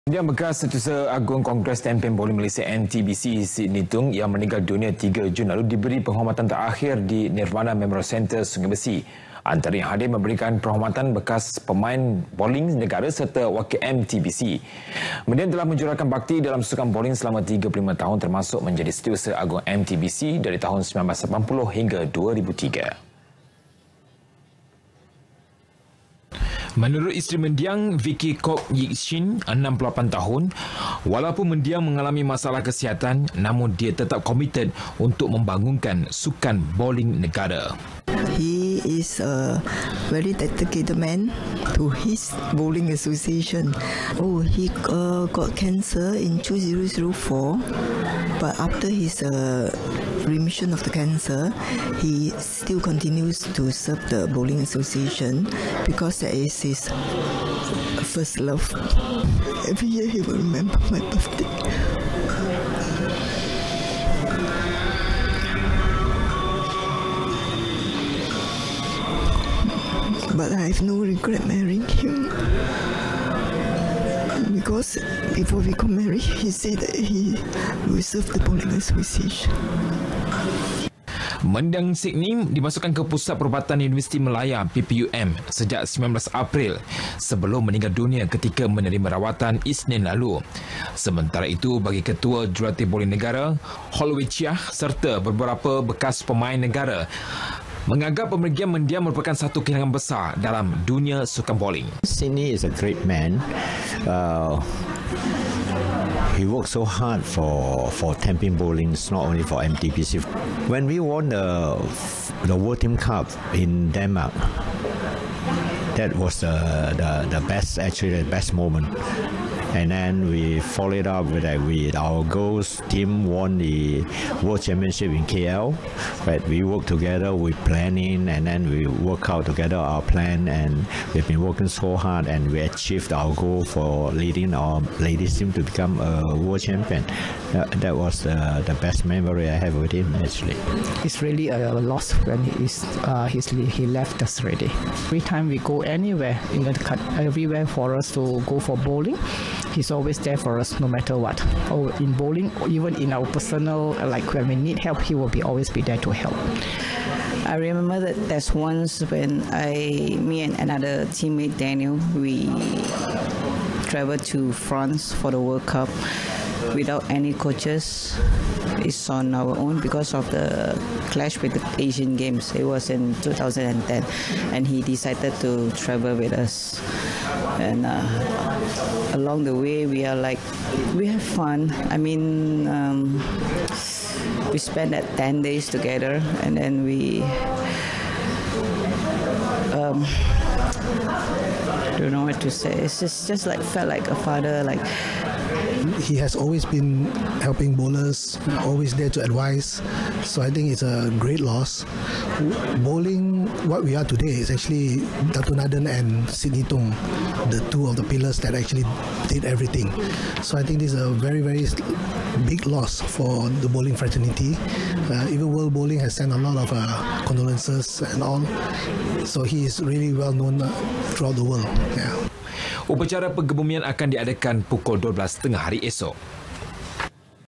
Yang bekas Setiausaha Agung Kongres Tempin Bowling Malaysia NTBC Sidney Tung yang meninggal dunia 3 Jun lalu diberi penghormatan terakhir di Nirvana Memorial Centre Sungai Besi. Antara yang hadir memberikan penghormatan bekas pemain bowling negara serta wakil MTBC. Kemudian telah menjuralkan bakti dalam sukan bowling selama 35 tahun termasuk menjadi Setiausaha Agung MTBC dari tahun 1980 hingga 2003. Menurut isteri mendiang Vicky Kok Yik Shin, 68 tahun, walaupun mendiang mengalami masalah kesihatan, namun dia tetap komited untuk membangunkan sukan bowling negara. He is a very dedicated man to his bowling association. He got cancer in 2004, but after his remission of the cancer, he still continues to serve the bowling association because that is his first love. Every year he will remember my birthday. But I have no regret marrying him because before we got married, he said that he will serve the bowling association. Mendiang Sidney dimasukkan ke Pusat Perubatan Universiti Malaya PPUM sejak 19 April sebelum meninggal dunia ketika menerima rawatan Isnin lalu. Sementara itu, bagi Ketua Jurulatih Bowling Negara, Holway Chiah serta beberapa bekas pemain negara menganggap pemergian mendiang merupakan satu kehilangan besar dalam dunia sukan bowling. Sidney is a great man. He worked so hard for Tempin Bowling, not only for MTBC. When we won the World Team Cup in Denmark, that was the best moment. And then we followed up with our girls team won the World Championship in KL. But we worked together with planning, and then we work out together our plan, and we've been working so hard, and we achieved our goal for leading our ladies team to become a world champion. That was the best memory I have with him, actually. It's really a loss when he left us already. Every time we go anywhere in the everywhere for us to go for bowling, he's always there for us no matter what. In bowling, even in our personal, like when we need help, he will always be there to help. I remember that there's once when me and another teammate Daniel, we traveled to France for the World Cup without any coaches. It's on our own because of the clash with the Asian Games. It was in 2010, and he decided to travel with us. And along the way, we have fun. I mean, we spent that 10 days together, and then we don't know what to say. It's just like felt like a father. Like he has always been helping bowlers, always there to advise. So I think it's a great loss. Bowling, what we are today is actually Dato' Naden and Sidney Tung, the two of the pillars that actually did everything. So I think this is a very, very big loss for the bowling fraternity. Even World Bowling has sent a lot of condolences and all. So he is really well known throughout the world. Yeah. Upacara pengebumian akan diadakan pukul 12.30 hari esok.